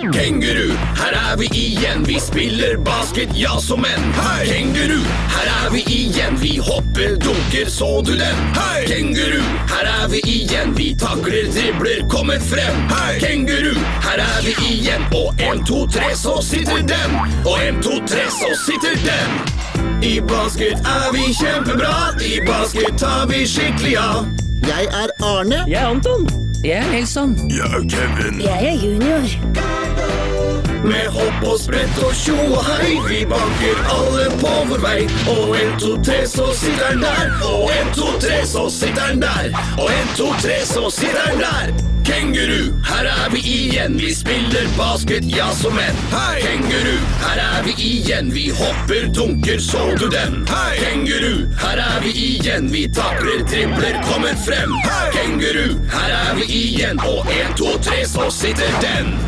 Kenguru, her vi igjen. Vi spiller basket, ja som menn. Hei! Kenguru, her vi igjen. Vi hopper, dunker, så du den? Hei! Kenguru, her vi igjen. Vi takler, dribler, kommer frem. Hei! Kenguru, her vi igjen. Og 1, 2, 3, så sitter den. Og 1, 2, 3, så sitter den. I basket vi kjempebra. I basket tar vi skikkelig av. Jeg Arne. Jeg Anton. Jeg Nilsson. Jeg Kevin. Jeg Junior. Med hopp og sprett og tjo og hei. Vi banker alle på vår vei. Og 1, 2, 3, så sitter den der. Og 1, 2, 3, så sitter den der. Og 1, 2, 3, så sitter den der. Kenguru, her vi igjen. Vi spiller basket, ja som menn. Hei! Kenguru, her vi igjen. Vi hopper, dunker, så du den? Hei! Kenguru, her vi igjen. Vi takler, dribler, kommer frem. Hei! Kenguru, her vi igjen. Og 1, 2, 3, så sitter den.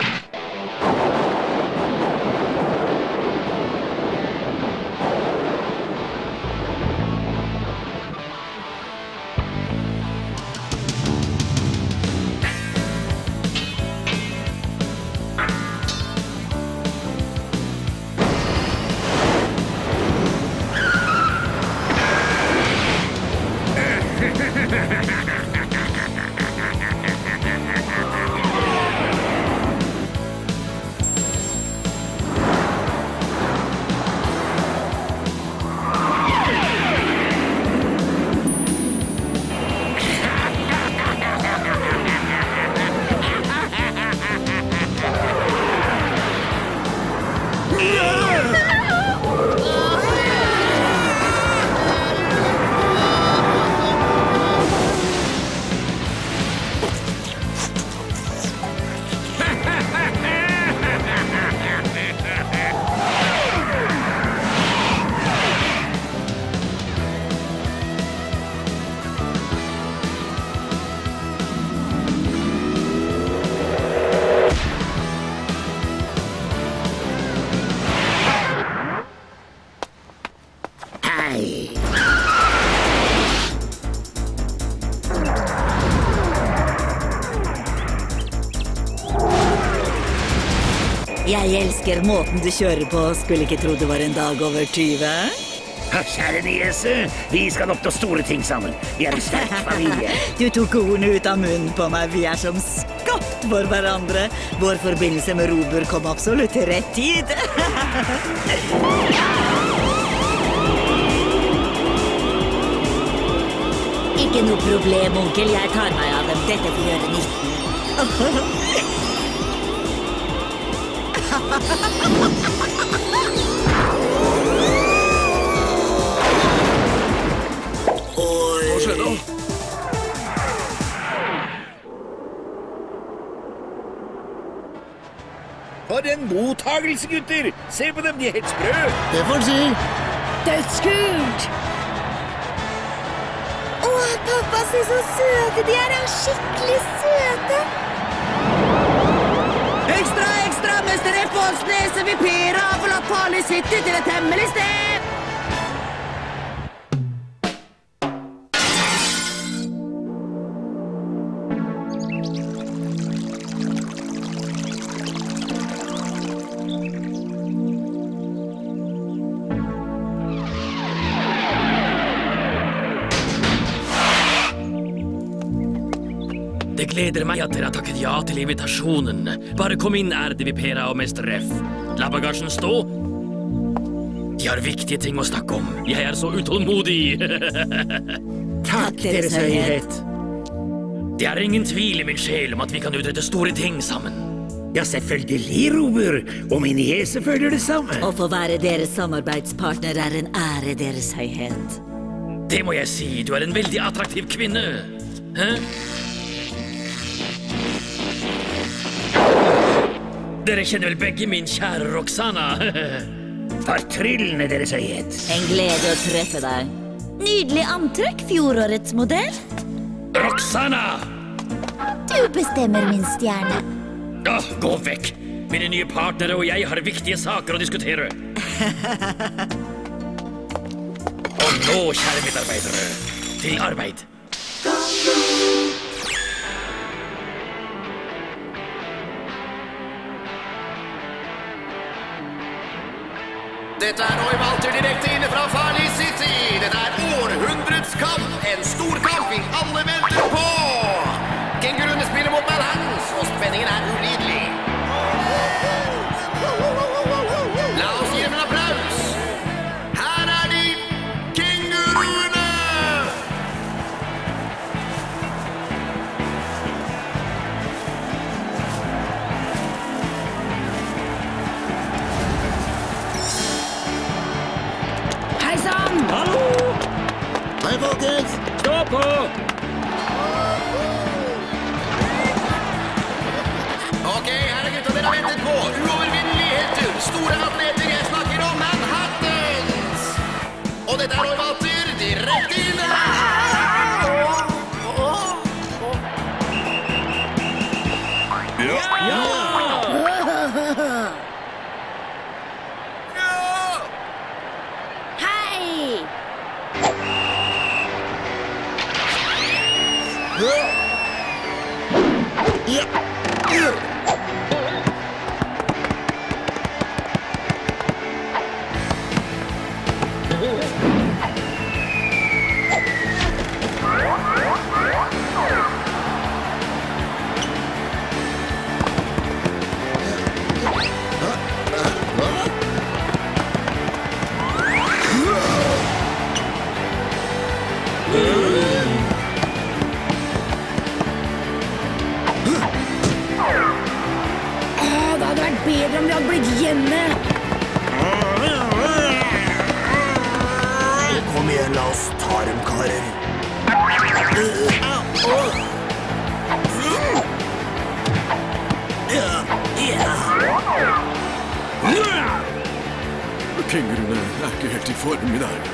Jeg elsker måten du kjører på. Skulle ikke tro det var en dag over 20. Kjære niese, vi skal oppnå store ting sammen. Vi en sterk familie. Du tok ordene ut av munnen på meg. Vi som skapt for hverandre. Vår forbindelse med Robur kom absolutt til rett tid. Ikke noe problem, onkel. Jeg tar meg av dem. Dette får gjøre 19. Hva skjedde? For en mottagelse, gutter! Se på dem, de er helt sprø! Det får du si. Dødskult! Åh, pappa, se så søte de er skikkelig søte. Ekstra, ekstra, Mester F. Åsnes, Vipera har forlatt Farlig City til et hemmelig sted. Det gleder meg at dere har takket ja til invitasjonen. Bare kom inn, ærede Vipera og Mester F. La bagasjen stå. De har viktige ting å snakke om. Jeg er så utålmodig. Takk, Deres Høyhet. Det er ingen tvil i min sjel om at vi kan utrette store ting sammen. Ja, selvfølgelig, Robur. Og min niese føler det samme. Å få være deres samarbeidspartner er en ære, Deres Høyhet. Det må jeg si. Du er en veldig attraktiv kvinne. Hæ? Dere kjenner vel begge min kjære Roxana. Fortryllende, Deres Høyhet. En glede å treffe deg. Nydelig antrekk, fjorårets modell. Roxana! Du bestemmer, min stjerne. Gå vekk! Mine nye partnere og jeg har viktige saker å diskutere. Og nå, kjære medarbeidere, til arbeid. Dette er Roy Walter direkte inne fra Farley City. Dette er århundrets kamp. En stor kamp vi alle venter på. Kenguruene spiller mot Manhattans, og spenningen er ulidelig. La oss gi dem en applaus. Her er de, kenguruene! Hei sann! Hallo! Hei, folkens! Stå på! Ok, her er gutta dere har ventet på. Uovervinnelige helter, store atleter, jeg snakker om Manhattans. Og dette er Roy Walter, direkte inne. Hei! Det hadde vært bedre om vi hadde blitt hjemme. Kom igjen, la oss ta dem, karer. Kenguruene er ikke helt i form i dag.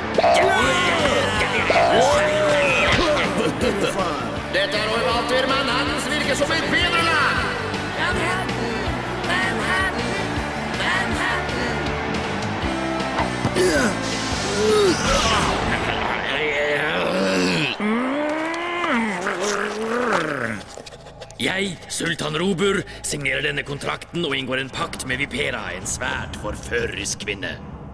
Dette er Roy Walter, Manhattans virker som et bedre lag. Jeg, Sultan Robur, signerer denne kontrakten og inngår en pakt med Vipera, en svært forførerisk kvinne.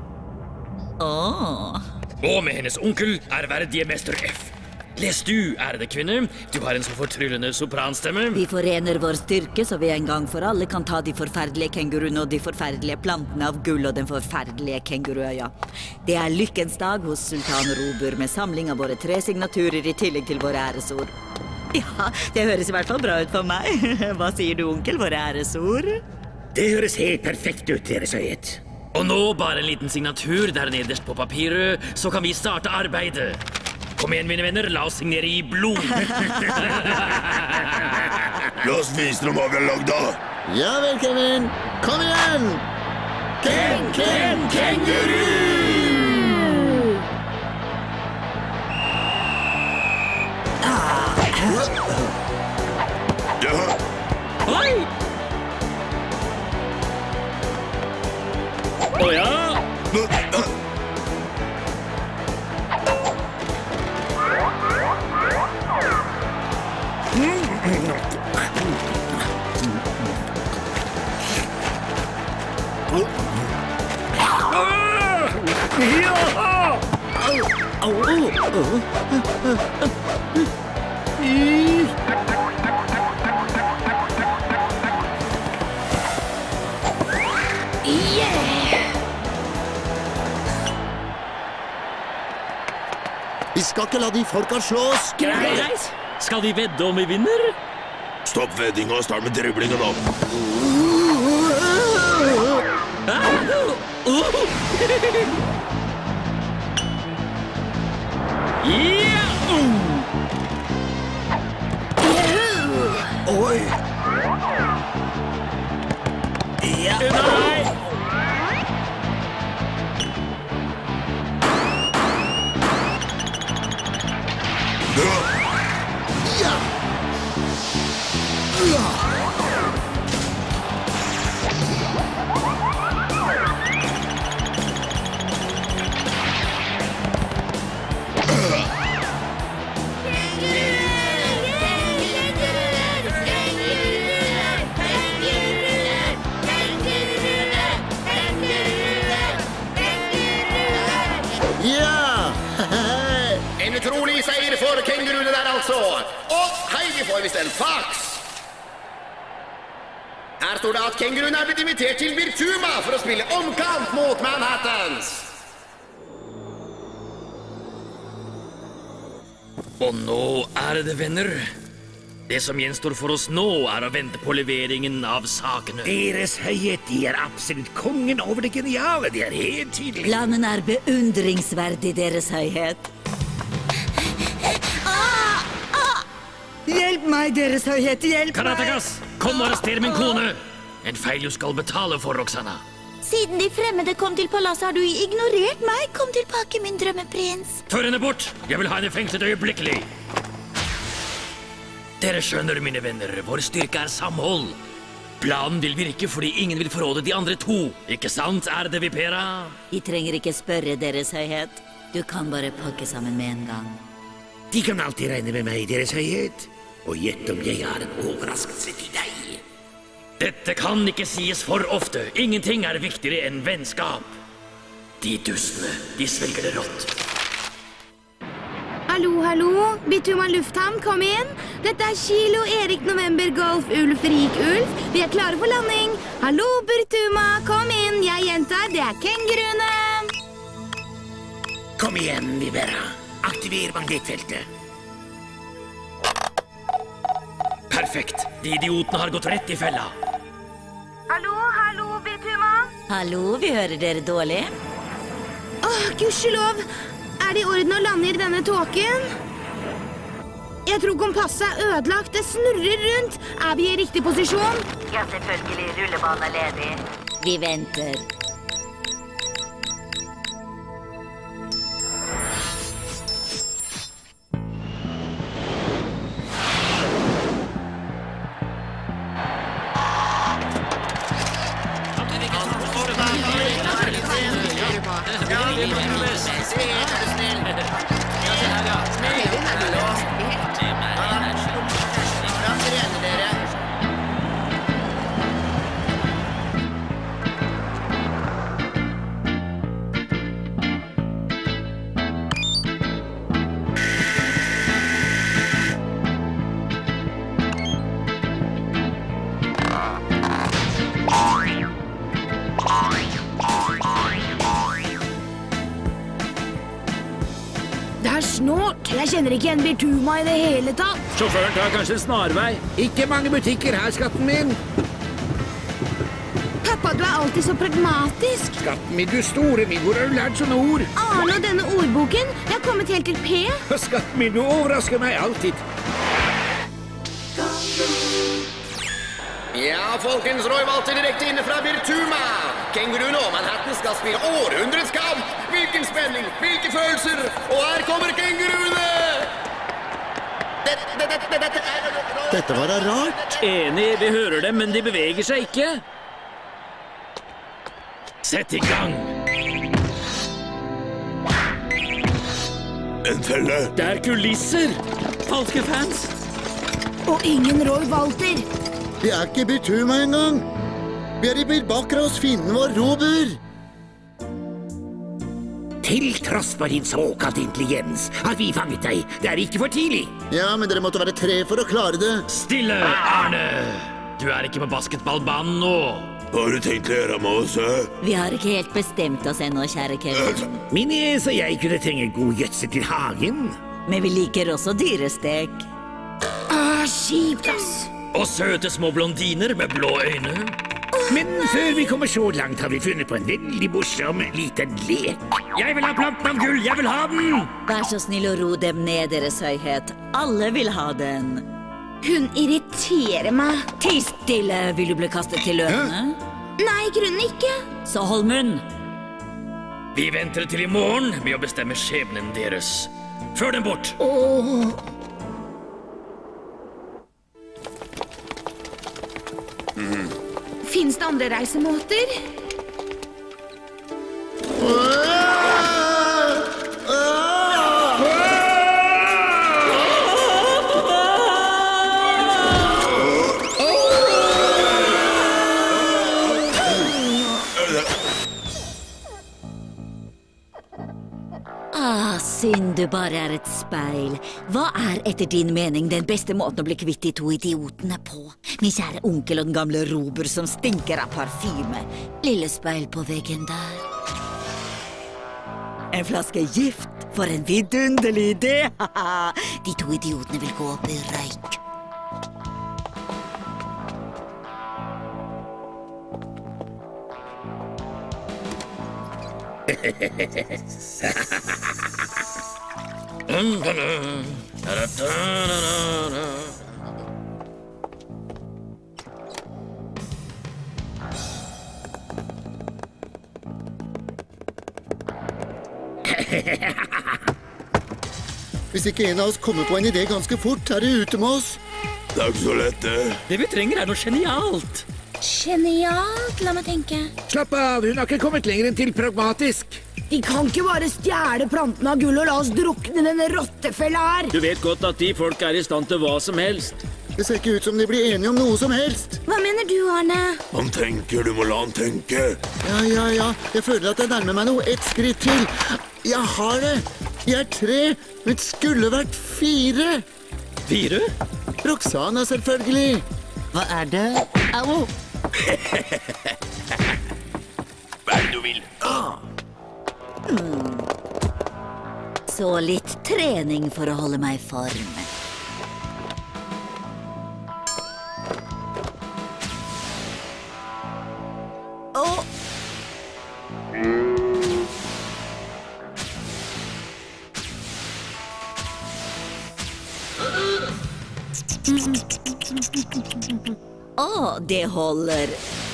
Åh. Og med hennes onkel, ærverdige mester F. Les du, ærede kvinne, du har en så fortryllende sopranstemme. Vi forener vår styrke, så vi en gang for alle kan ta de forferdelige kenguruene og de forferdelige plantene av gull og den forferdelige kenguruøya. Det er lykkens dag hos Sultan Robur, med samling av våre 3 signaturer i tillegg til våre æresord. Ja, det høres i hvert fall bra ut for meg. Hva sier du, onkel, våre æresord? Det høres helt perfekt ut, Deres Høyhet. Og nå bare en liten signatur der nederst på papiret, så kan vi starte arbeidet. Kom igjen, mine venner, la oss signere i blod. La oss vise dem hva vi har lagd av. Ja vel, Kevin. Kom igjen! Kenguru! Ja. Oi! Å ja! Vi skal ikke la de folka slå oss. Greit! Skal vi vedde om vi vinner? Stopp veddinga og start med driblingen da. Oi! Ja. Nei! altså. Og hei, vi får visst en fax. Her står det at kenguruen er blitt invitert til Birtuma for å spille omkamp mot Manhattans. Og nå, ærede venner, det som gjenstår for oss nå er å vente på leveringen av sakene. Deres høyhet, de er absolutt kongen over det geniale. Det er helt tydelig. Planen er beundringsverdig, deres høyhet. Hjelp meg, deres høyhet, hjelp meg! Karatakas, kom og arrester min kone! En feil du skal betale for, Roxana. Siden de fremmede kom til palasset, har du ignorert meg. Kom tilbake, min drømmeprins. Før henne bort! Jeg vil ha henne fengslet øyeblikkelig. Dere skjønner, mine venner, vår styrke er samhold. Planen vil virke fordi ingen vil forråde de andre to. Ikke sant, ærede Vipera? De trenger ikke spørre, deres høyhet. Du kan bare pakke sammen med en gang. De kan alltid regne med meg, deres høyhet. Og gjett om jeg har en overraskelse til deg. Dette kan ikke sies for ofte. Ingenting er viktigere enn vennskap. De dustene, de svelger det rått. Hallo, hallo. Birtuma lufthavn, kom inn. Dette er Kilo Erik November Golf Ulf Rik Ulf. Vi er klare for landing. Hallo, Birtuma, kom inn. Jeg gjentar, det er kenguruene. Kom igjen, Vipera. Aktiver magnetfeltet. Perfekt. De idiotene har gått rett i fella. Hallo, hallo, Birtuma. Hallo, vi hører dere dårlig. Gudskjelov. Er det i orden å lande i denne tåken? Jeg tror kompasset er ødelagt. Det snurrer rundt. Er vi i riktig posisjon? Ja, selvfølgelig. Rullebanen er ledig. Vi venter. Det er snålt. Jeg kjenner ikke en Birtuma i det hele tatt. Sjåføren tar kanskje snarvei. Ikke mange butikker her, skatten min. Pappa, du er alltid så pragmatisk. Skatten min, du store min, hvor har du lært sånne ord? Arne og denne ordboken. Jeg har kommet helt til P. Skatten min, du overrasker meg alltid. Ja, folkens, Roy valgte direkte inne fra Birtuma. Kenguruen og Manhattan skal spille århundrets kamp. Hvilken spenning, hvilke følelser. Og her kommer kenguruene! Dette var da rart. Enig, vi hører dem, men de beveger seg ikke. Sett i gang! En felle. Det er kulisser. Falske fans. Og ingen Roy Walter. Vi er ikke i Birtuma engang. Vi er i Bilbakras, fienden vår, Robur. Til tross for din såkalt intelligens har vi fanget deg. Det er ikke for tidlig. Ja, men dere måtte være 3 for å klare det. Stille, Arne! Du er ikke på basketballbanen nå. Hva har du tenkt å gjøre med oss, Vi har ikke helt bestemt oss ennå, kjære Kevin. Min niese og jeg kunne trenge god gjødsel til hagen. Men vi liker også dyrestek. Kjipt, ass. Og søte små blondiner med blå øyne. Men før vi kommer så langt har vi funnet på en veldig morsom liten lek. Jeg vil ha planten av gull! Jeg vil ha den! Vær så snill å ro dem ned, deres høyhet. Alle vil ha den. Hun irriterer meg. Ti stille, vil du bli kastet til løvene? Nei, grunnen ikke. Så hold munn. Vi venter til i morgen med å bestemme skjebnen deres. Før dem bort! Finnes det andre reisemåter? Synd du bare er et speil. Hva er etter din mening den beste måten å bli kvitt de to idiotene på? Min kjære onkel og den gamle Robur som stinker av parfyme. Lille speil på veggen der. En flaske gift. For en vidunderlig idé. De to idiotene vil gå opp i røyk. Hvis ikke en av oss kommer på en idé ganske fort, er det ute med oss. Det er ikke så lett, det. Det vi trenger er noe genialt. Genialt, la meg tenke. Slapp av, hun har ikke kommet lenger enn til pragmatisk. Vi kan ikke bare stjele plantene av gull og la oss drukne denne rottefella her. Du vet godt at de folk er i stand til hva som helst. Det ser ikke ut som de blir enige om noe som helst. Hva mener du, Arne? Han tenker, du må la han tenke. Ja. Jeg føler at jeg nærmer meg noe. 1 skritt til. Jeg har det. Jeg er 3, men skulle vært 4. 4? Roxana, selvfølgelig. Hva er det? Au! Hva er det du vil? Så litt trening for å holde meg i form. Det holder.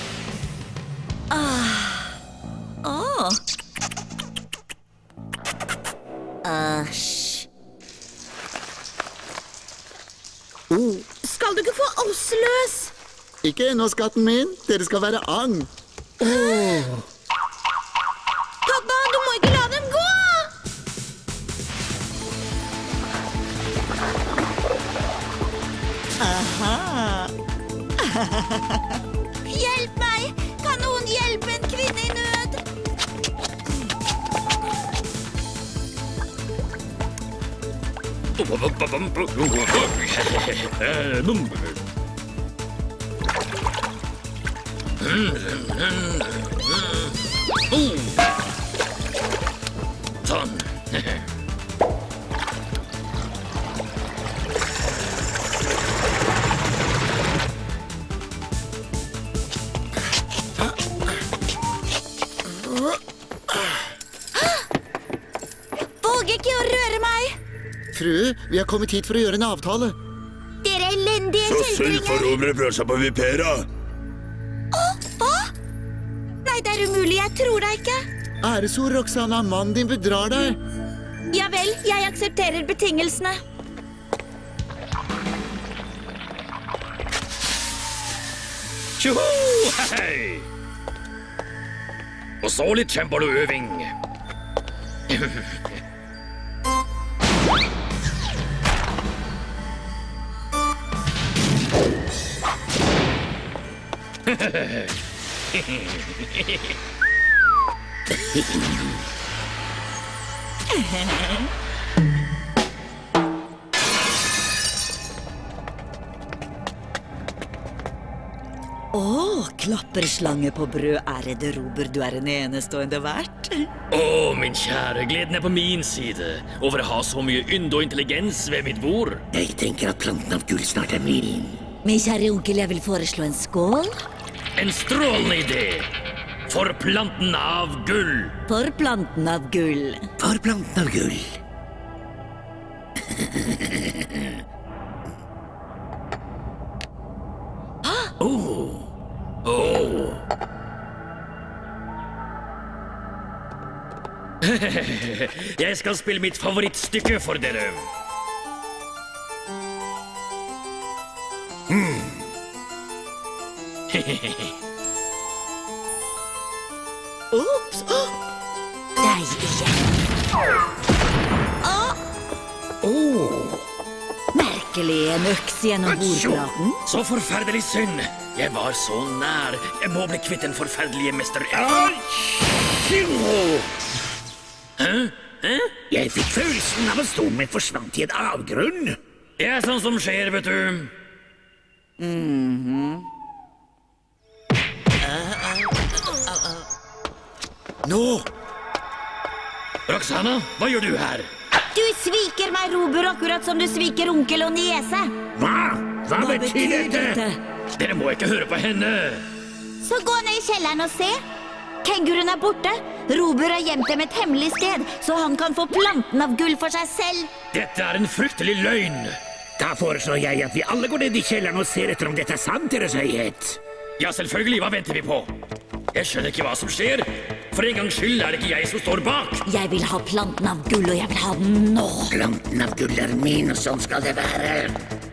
Æsj. Skal du ikke få oss løs? Ikke ennå, skatten min. Dere skal være agn. Pappa, du må ikke la dem gå! Hjelp meg! Kan noen hjelpe en kvinne i nød? Sånn. Våger ikke å røre meg! Frue, vi har kommet hit for å gjøre en avtale. Dere elendige Så synd for kjeltringer! romere prøver seg på Vipera. Hva? Nei, det er umulig. Jeg tror deg ikke. Æresord, Roxana. Mannen din bedrar deg. Ja vel, jeg aksepterer betingelsene. Tjoho! Hei! Og så litt cembalo-øving. Klapperslange på brød, ærede Robur, du er en enestående vert. Min kjære, gleden er på min side over å ha så mye ynde og intelligens ved mitt bord. Jeg tenker at planten av gull snart er min. Min kjære onkel, jeg vil foreslå en skål. En strålende idé. For planten av gull. For planten av gull. For planten av gull. Jeg skal spille mitt favorittstykke for dere. Ops! Deg igjen. Merkelig, en øks gjennom bordplaten. Så forferdelig synd. Jeg var så nær. Jeg må bli kvitt den forferdelige mester F. Hæ? Jeg fikk følelsen av at stolen min forsvant i en avgrunn. Det er sånn som skjer, vet du. Nå! Roxana, hva gjør du her? Du sviker meg, Robur, akkurat som du sviker onkel og niese. Hva betyr dette? Dere må ikke høre på henne. Så gå ned i kjelleren og se. Kenguruen er borte. Robur har gjemt dem et hemmelig sted, så han kan få planten av gull for seg selv. Dette er en fryktelig løgn. Da foreslår jeg at vi alle går ned i kjelleren og ser etter om dette er sant, deres høyhet. Ja, selvfølgelig. Hva venter vi på? Jeg skjønner ikke hva som skjer. For en gangs skyld er det ikke jeg som står bak. Jeg vil ha planten av gull, og jeg vil ha den nå. Planten av gull er min, og sånn skal det være.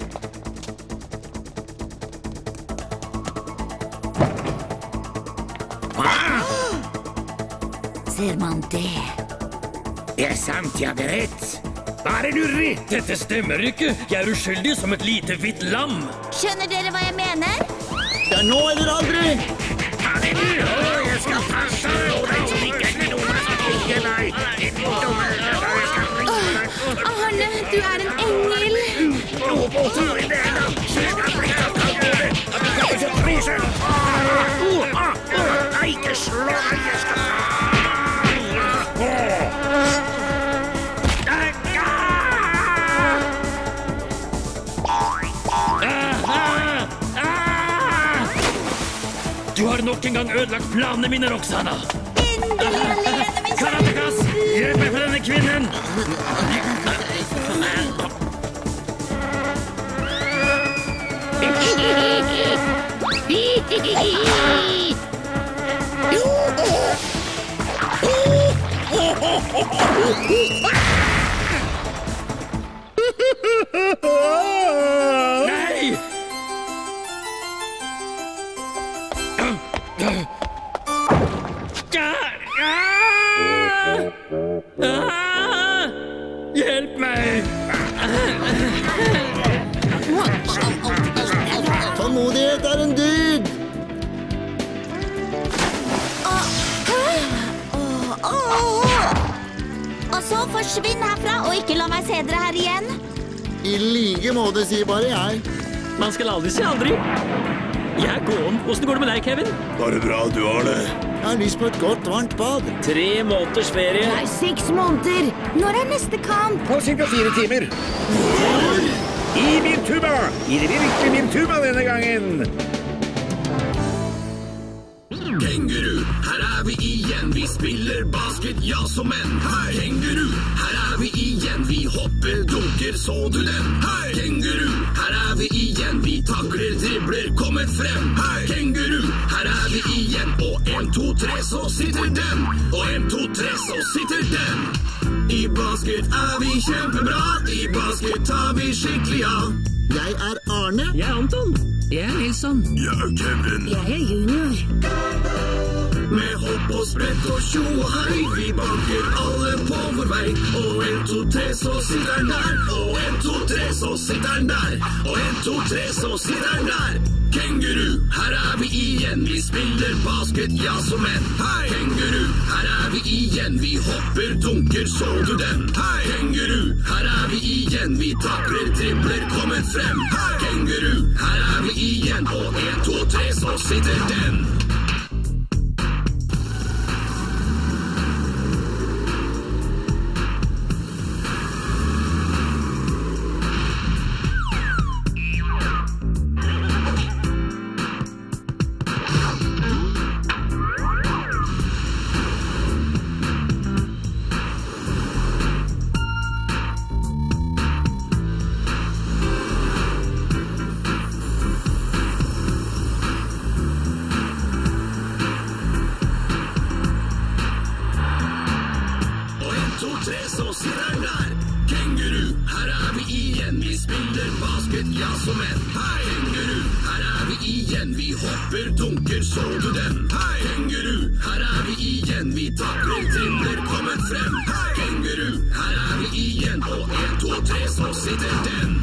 Ser man det? Det er sant, jeg hadde rett. Bare lureri. Dette stemmer ikke. Jeg er uskyldig som et lite hvitt lam. Skjønner dere hva jeg mener? Det er nå eller aldri! Jeg skal passe. Arne, du er en engel. Ikke slå meg, jeg skal Du har nok en gang ødelagt planene mine, Roxana. Endelig alene, min kjære. Karatekas, hjelp meg for denne kvinnen. Nei! Hjelp meg! Tålmodighet er en dyd! Og så forsvinn herfra, og ikke la meg se dere her igjen. I like måte, sier bare jeg. Man skal aldri si aldri. Jeg er gåen. Hvordan går det med deg, Kevin? Bare bra, du har det. Jeg har lyst på et godt, varmt bad. 3 måneders ferie. Det er 6 måneder. Når er neste kamp? På ca. 4 timer. I Mirtuba! I det virkelig Mirtuba denne gangen. Kenguru, her er vi igjen. Vi spiller basket, ja som menn. Hei, kenguru, her er vi igjen. Vi hopper, dunker, så du den? Hei, kenguru, her er vi igjen. Vi takler, dribler, kommer frem. Hei, kenguru, her er vi igjen. Og 1, 2, 3, så sitter den. Og 1, 2, 3, så sitter den. I basket er vi kjempebra. I basket tar vi skikkelig av. Jeg er Arne. Jeg er Anton. Jeg er Nilsson. Jeg er Kevin. Jeg er junior. Med hopp og sprett og tjo og hei, vi banker alle på vår vei. Og 1, 2, 3, så sitter den der. Og 1, 2, 3, så sitter den der. Og 1, 2, 3, så sitter den der. Kenguru, her er vi igjen. Vi spiller basket, ja som menn. Hei, kenguru, her er vi igjen. Vi hopper, dunker, så du den? Hei, kenguru, her er vi igjen. Vi takler, dribler, kommer frem. Hei, kenguru, her er vi igjen. Og 1, 2, 3, så sitter den. Så sitter den der. Kenguru, her er vi igjen. Vi spiller basket, ja som menn. Hei, kenguru, her er vi igjen. Vi hopper, dunker, så du den? Hei, kenguru, her er vi igjen. Vi takler, dribler, kommer frem. Hei, kenguru, her er vi igjen. Og 1, 2, 3, så sitter den.